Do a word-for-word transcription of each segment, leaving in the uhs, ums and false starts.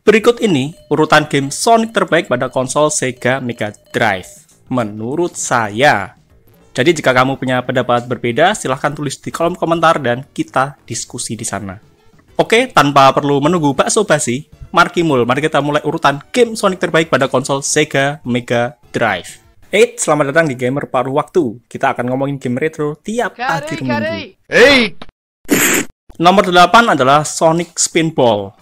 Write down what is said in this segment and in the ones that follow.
Berikut ini urutan game Sonic terbaik pada konsol Sega Mega Drive menurut saya. Jadi jika kamu punya pendapat berbeda, silahkan tulis di kolom komentar dan kita diskusi di sana. Oke, tanpa perlu menunggu bakso basi, mari mul, mari kita mulai urutan game Sonic terbaik pada konsol Sega Mega Drive. Hey, selamat datang di Gamer Paruh Waktu. Kita akan ngomongin game retro tiap kari, akhir kari. minggu. Hey. Nomor delapan adalah Sonic Spinball.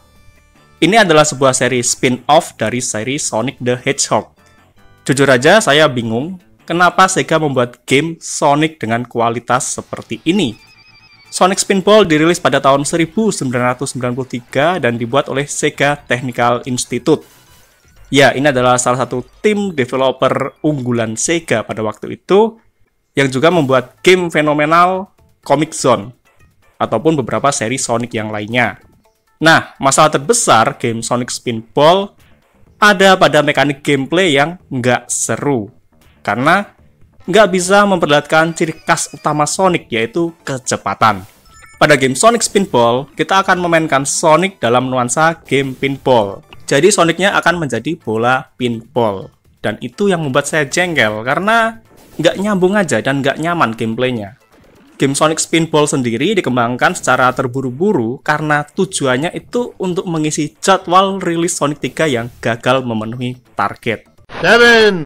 Ini adalah sebuah seri spin-off dari seri Sonic the Hedgehog. Jujur aja, saya bingung kenapa Sega membuat game Sonic dengan kualitas seperti ini. Sonic Spinball dirilis pada tahun seribu sembilan ratus sembilan puluh tiga dan dibuat oleh Sega Technical Institute. Ya, ini adalah salah satu tim developer unggulan Sega pada waktu itu yang juga membuat game fenomenal Comix Zone ataupun beberapa seri Sonic yang lainnya. Nah, masalah terbesar game Sonic Spinball ada pada mekanik gameplay yang nggak seru. Karena nggak bisa memperlihatkan ciri khas utama Sonic, yaitu kecepatan. Pada game Sonic Spinball, kita akan memainkan Sonic dalam nuansa game pinball. Jadi Sonicnya akan menjadi bola pinball. Dan itu yang membuat saya jengkel, karena nggak nyambung aja dan nggak nyaman gameplaynya. Game Sonic Spinball sendiri dikembangkan secara terburu-buru karena tujuannya itu untuk mengisi jadwal rilis Sonic tiga yang gagal memenuhi target. seven.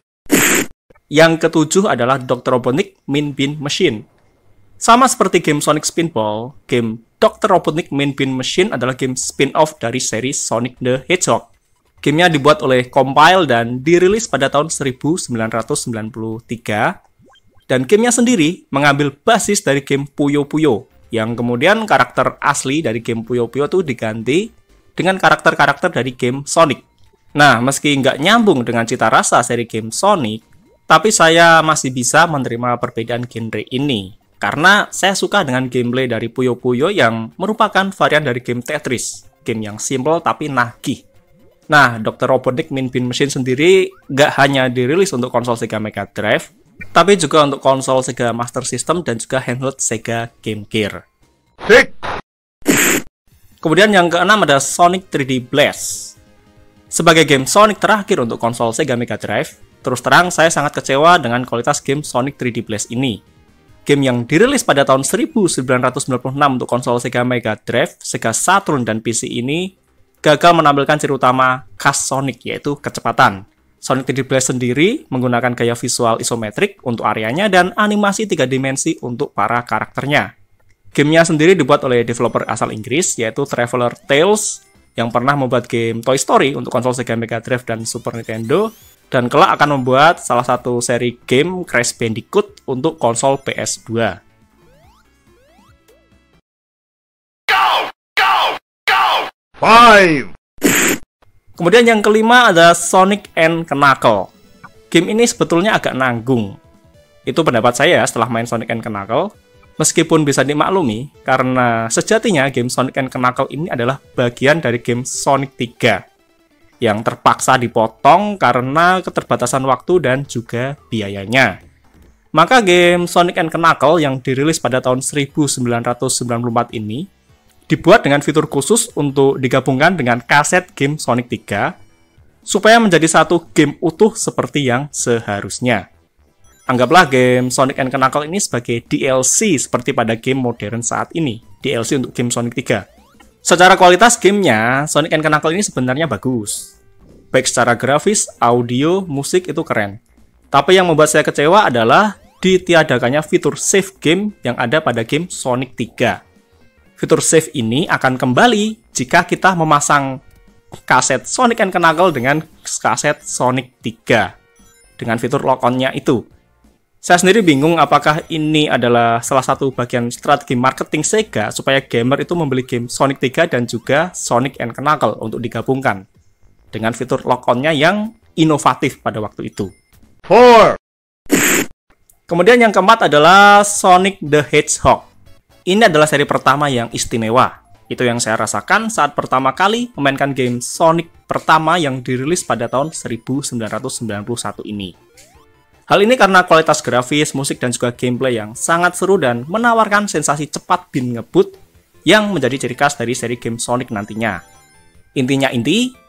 Yang ketujuh adalah dokter Robotnik Mean Bean Machine. Sama seperti game Sonic Spinball, game dokter Robotnik Mean Bean Machine adalah game spin-off dari seri Sonic the Hedgehog. Gamenya dibuat oleh Compile dan dirilis pada tahun seribu sembilan ratus sembilan puluh tiga. Dan gamenya sendiri mengambil basis dari game Puyo Puyo, yang kemudian karakter asli dari game Puyo Puyo itu diganti dengan karakter-karakter dari game Sonic. Nah, meski nggak nyambung dengan cita rasa seri game Sonic, tapi saya masih bisa menerima perbedaan genre ini. Karena saya suka dengan gameplay dari Puyo Puyo yang merupakan varian dari game Tetris, game yang simple tapi nagih. Nah, dokter Robotnik Mean Bean Machine sendiri nggak hanya dirilis untuk konsol Sega Mega Drive, tapi juga untuk konsol Sega Master System dan juga handheld Sega Game Gear. Six. Kemudian yang keenam ada Sonic tiga D Blast. Sebagai game Sonic terakhir untuk konsol Sega Mega Drive, terus terang saya sangat kecewa dengan kualitas game Sonic tiga D Blast ini. Game yang dirilis pada tahun seribu sembilan ratus sembilan puluh enam untuk konsol Sega Mega Drive, Sega Saturn, dan P C ini gagal menampilkan ciri utama khas Sonic, yaitu kecepatan. Sonic tiga D Blast sendiri menggunakan gaya visual isometrik untuk areanya dan animasi tiga dimensi untuk para karakternya. Gamenya sendiri dibuat oleh developer asal Inggris, yaitu Traveler Tales, yang pernah membuat game Toy Story untuk konsol Sega Mega Drive dan Super Nintendo, dan kelak akan membuat salah satu seri game Crash Bandicoot untuk konsol P S dua. Go! Go! Go! Five. Kemudian yang kelima ada Sonic and Knuckle. Game ini sebetulnya agak nanggung. Itu pendapat saya setelah main Sonic and Knuckle. Meskipun bisa dimaklumi, karena sejatinya game Sonic and Knuckle ini adalah bagian dari game Sonic tiga. Yang terpaksa dipotong karena keterbatasan waktu dan juga biayanya. Maka game Sonic and Knuckle yang dirilis pada tahun seribu sembilan ratus sembilan puluh empat ini dibuat dengan fitur khusus untuk digabungkan dengan kaset game Sonic tiga supaya menjadi satu game utuh seperti yang seharusnya. Anggaplah game Sonic and Knuckle ini sebagai D L C seperti pada game modern saat ini, D L C untuk game Sonic tiga. Secara kualitas gamenya, Sonic and Knuckle ini sebenarnya bagus. Baik secara grafis, audio, musik itu keren. Tapi yang membuat saya kecewa adalah ditiadakannya fitur save game yang ada pada game Sonic tiga. Fitur save ini akan kembali jika kita memasang kaset Sonic and Knuckle dengan kaset Sonic tiga. Dengan fitur lock-on-nya itu. Saya sendiri bingung apakah ini adalah salah satu bagian strategi marketing Sega supaya gamer itu membeli game Sonic tiga dan juga Sonic and Knuckle untuk digabungkan. Dengan fitur lock-on-nya yang inovatif pada waktu itu. Four. Kemudian yang keempat adalah Sonic the Hedgehog. Ini adalah seri pertama yang istimewa. Itu yang saya rasakan saat pertama kali memainkan game Sonic pertama yang dirilis pada tahun seribu sembilan ratus sembilan puluh satu ini. Hal ini karena kualitas grafis, musik, dan juga gameplay yang sangat seru dan menawarkan sensasi cepat bin ngebut yang menjadi ciri khas dari seri game Sonic nantinya. Intinya inti,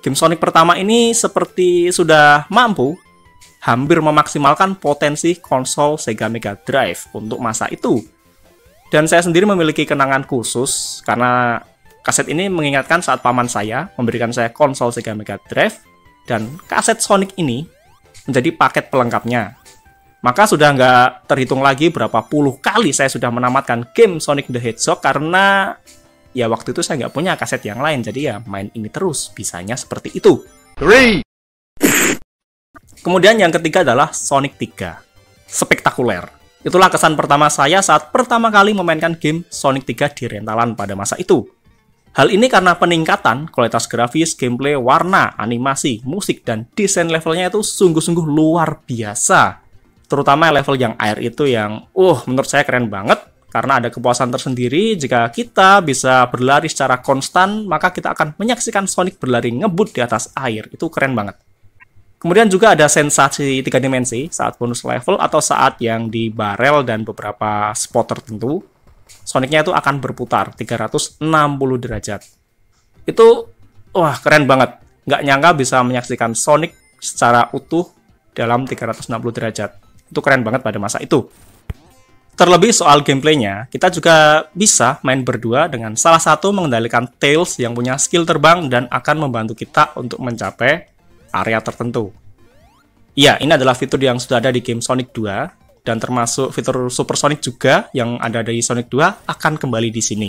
game Sonic pertama ini seperti sudah mampu hampir memaksimalkan potensi konsol Sega Mega Drive untuk masa itu. Dan saya sendiri memiliki kenangan khusus karena kaset ini mengingatkan saat paman saya memberikan saya konsol Sega Mega Drive, dan kaset Sonic ini menjadi paket pelengkapnya. Maka sudah nggak terhitung lagi berapa puluh kali saya sudah menamatkan game Sonic the Hedgehog karena ya waktu itu saya nggak punya kaset yang lain, jadi ya main ini terus, bisanya seperti itu. Three. Kemudian yang ketiga adalah Sonic tiga. Spektakuler. Itulah kesan pertama saya saat pertama kali memainkan game Sonic tiga di rentalan pada masa itu. Hal ini karena peningkatan kualitas grafis, gameplay, warna, animasi, musik, dan desain levelnya itu sungguh-sungguh luar biasa. Terutama level yang air itu yang, uh, menurut saya keren banget. Karena ada kepuasan tersendiri jika kita bisa berlari secara konstan, maka kita akan menyaksikan Sonic berlari ngebut di atas air. Itu keren banget. Kemudian juga ada sensasi tiga dimensi saat bonus level atau saat yang di barel dan beberapa spot tertentu, Sonicnya itu akan berputar tiga ratus enam puluh derajat. Itu, wah keren banget. Nggak nyangka bisa menyaksikan Sonic secara utuh dalam tiga ratus enam puluh derajat. Itu keren banget pada masa itu. Terlebih soal gameplaynya, kita juga bisa main berdua dengan salah satu mengendalikan Tails yang punya skill terbang dan akan membantu kita untuk mencapai area tertentu. Iya, ini adalah fitur yang sudah ada di game Sonic dua, dan termasuk fitur Super Sonic juga yang ada di Sonic dua akan kembali di sini.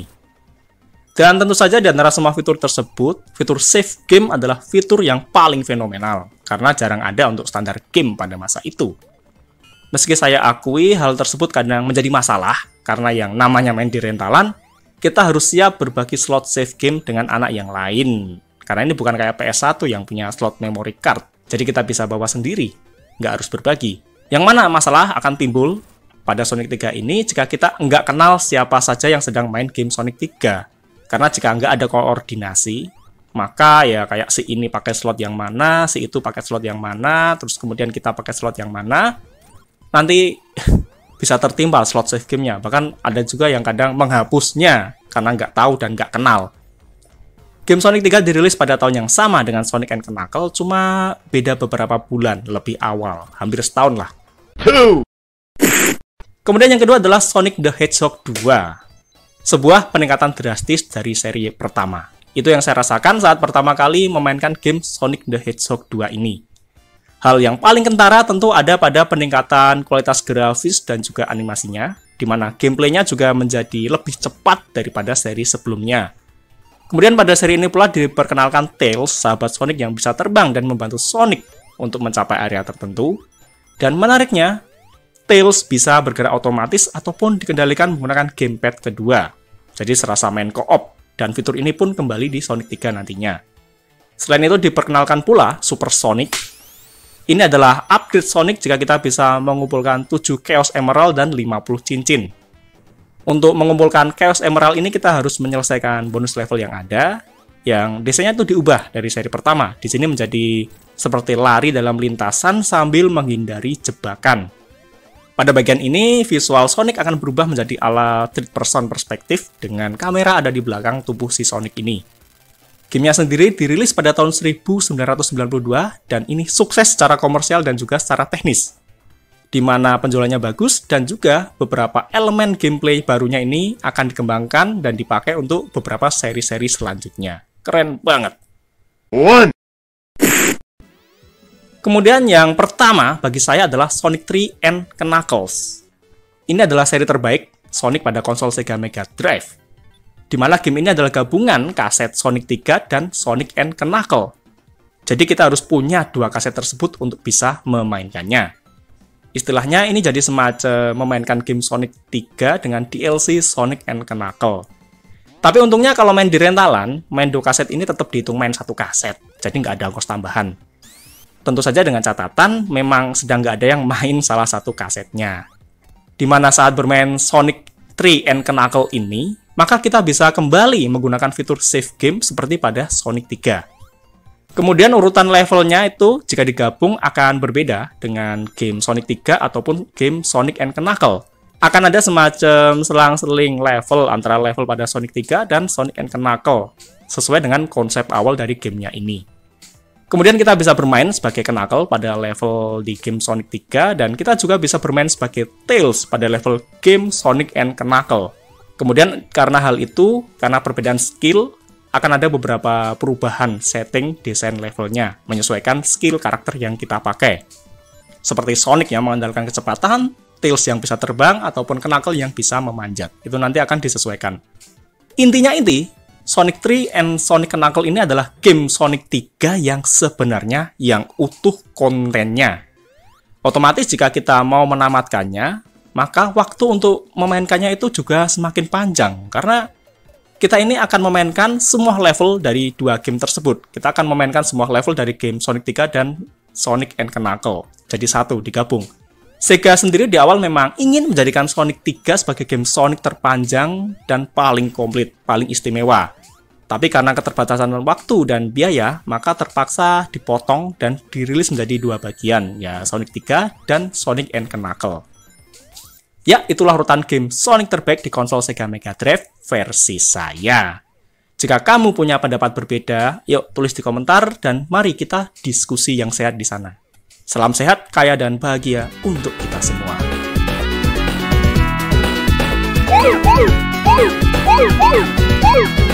Dan tentu saja di antara semua fitur tersebut, fitur save game adalah fitur yang paling fenomenal, karena jarang ada untuk standar game pada masa itu. Meski saya akui hal tersebut kadang menjadi masalah, karena yang namanya main di rentalan, kita harus siap berbagi slot save game dengan anak yang lain. Karena ini bukan kayak P S satu yang punya slot memory card, jadi kita bisa bawa sendiri, nggak harus berbagi. Yang mana masalah akan timbul pada Sonic tiga ini jika kita nggak kenal siapa saja yang sedang main game Sonic tiga. Karena jika nggak ada koordinasi, maka ya kayak si ini pakai slot yang mana, si itu pakai slot yang mana, terus kemudian kita pakai slot yang mana, nanti bisa tertimbal slot save gamenya. Bahkan ada juga yang kadang menghapusnya karena nggak tahu dan nggak kenal. Game Sonic tiga dirilis pada tahun yang sama dengan Sonic and Knuckles, cuma beda beberapa bulan lebih awal, hampir setahun lah. Two. Kemudian yang kedua adalah Sonic the Hedgehog dua. Sebuah peningkatan drastis dari seri pertama. Itu yang saya rasakan saat pertama kali memainkan game Sonic the Hedgehog dua ini. Hal yang paling kentara tentu ada pada peningkatan kualitas grafis dan juga animasinya, di mana gameplaynya juga menjadi lebih cepat daripada seri sebelumnya. Kemudian pada seri ini pula diperkenalkan Tails, sahabat Sonic yang bisa terbang dan membantu Sonic untuk mencapai area tertentu. Dan menariknya, Tails bisa bergerak otomatis ataupun dikendalikan menggunakan gamepad kedua. Jadi serasa main co-op, dan fitur ini pun kembali di Sonic tiga nantinya. Selain itu diperkenalkan pula Super Sonic. Ini adalah upgrade Sonic jika kita bisa mengumpulkan tujuh Chaos Emerald dan lima puluh cincin. Untuk mengumpulkan Chaos Emerald ini kita harus menyelesaikan bonus level yang ada, yang desainnya itu diubah dari seri pertama. Di sini menjadi seperti lari dalam lintasan sambil menghindari jebakan. Pada bagian ini, visual Sonic akan berubah menjadi ala third person perspektif dengan kamera ada di belakang tubuh si Sonic ini. Gamenya sendiri dirilis pada tahun seribu sembilan ratus sembilan puluh dua dan ini sukses secara komersial dan juga secara teknis, di mana penjualannya bagus dan juga beberapa elemen gameplay barunya ini akan dikembangkan dan dipakai untuk beberapa seri-seri selanjutnya. Keren banget. One. Kemudian yang pertama bagi saya adalah Sonic tiga and Knuckles. Ini adalah seri terbaik Sonic pada konsol Sega Mega Drive, di mana game ini adalah gabungan kaset Sonic tiga dan Sonic and Knuckles. Jadi kita harus punya dua kaset tersebut untuk bisa memainkannya. Istilahnya ini jadi semacam memainkan game Sonic tiga dengan D L C Sonic and Knuckles. Tapi untungnya kalau main di rentalan, main dua kaset ini tetap dihitung main satu kaset, jadi nggak ada ongkos tambahan. Tentu saja dengan catatan, memang sedang nggak ada yang main salah satu kasetnya. Dimana saat bermain Sonic tiga and Knuckles ini, maka kita bisa kembali menggunakan fitur save game seperti pada Sonic tiga. Kemudian urutan levelnya itu jika digabung akan berbeda dengan game Sonic tiga ataupun game Sonic and Knuckles. Akan ada semacam selang-seling level antara level pada Sonic tiga dan Sonic and Knuckles, sesuai dengan konsep awal dari gamenya ini. Kemudian kita bisa bermain sebagai Knuckle pada level di game Sonic tiga, dan kita juga bisa bermain sebagai Tails pada level game Sonic and Knuckle. Kemudian karena hal itu, karena perbedaan skill, akan ada beberapa perubahan setting desain levelnya, menyesuaikan skill karakter yang kita pakai. Seperti Sonic yang mengandalkan kecepatan, Tails yang bisa terbang, ataupun Knuckle yang bisa memanjat. Itu nanti akan disesuaikan. Intinya inti, Sonic tiga and Sonic Knuckle ini adalah game Sonic tiga yang sebenarnya yang utuh kontennya. Otomatis jika kita mau menamatkannya, maka waktu untuk memainkannya itu juga semakin panjang. Karena kita ini akan memainkan semua level dari dua game tersebut. Kita akan memainkan semua level dari game Sonic tiga dan Sonic and Knuckle. Jadi satu, digabung. Sega sendiri di awal memang ingin menjadikan Sonic tiga sebagai game Sonic terpanjang dan paling komplit, paling istimewa. Tapi karena keterbatasan waktu dan biaya, maka terpaksa dipotong dan dirilis menjadi dua bagian, ya Sonic tiga dan Sonic and Knuckle. Ya, itulah urutan game Sonic terbaik di konsol Sega Mega Drive versi saya. Jika kamu punya pendapat berbeda, yuk tulis di komentar dan mari kita diskusi yang sehat di sana. Salam sehat, kaya, dan bahagia untuk kita semua.